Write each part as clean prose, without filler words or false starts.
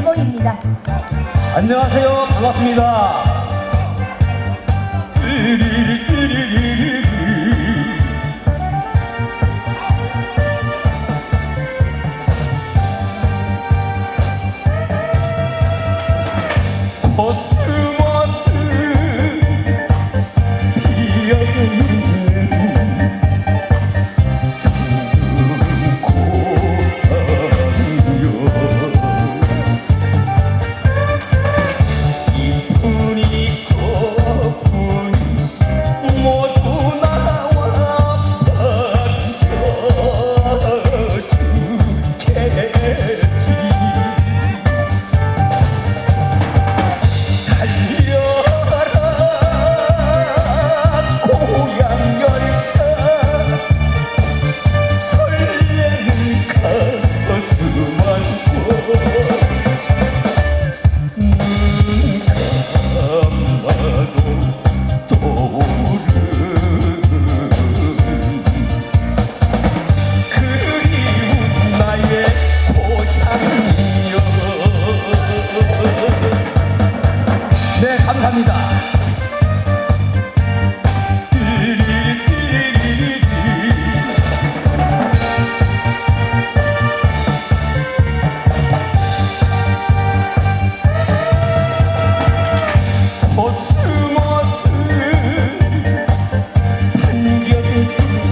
앨범입니다. 안녕하세요. 반갑습니다. 코스모스 피어있는 작은 고향이여 이쁜이 거품이 모두 나와 반겨주겠지. 네, 감사합니다. 코스모스 반겨주는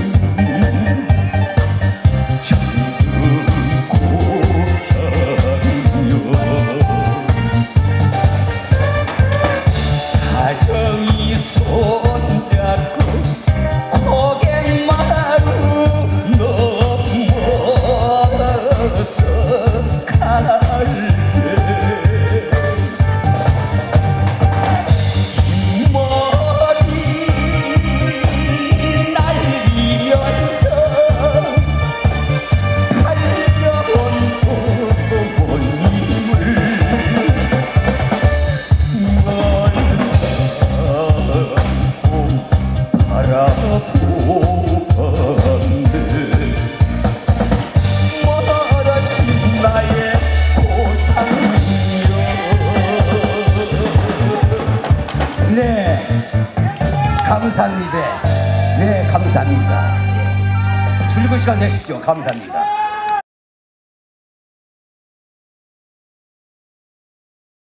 작은 고향이여 다정히 손잡고 고갯마루 넘어서 갈때 흰머리 날리면서 달려온 부모님을 바라보았네. 멀어진 나의 고향이여. 네, 감사합니다. 네, 감사합니다. 즐거운 시간 되십시오. 감사합니다.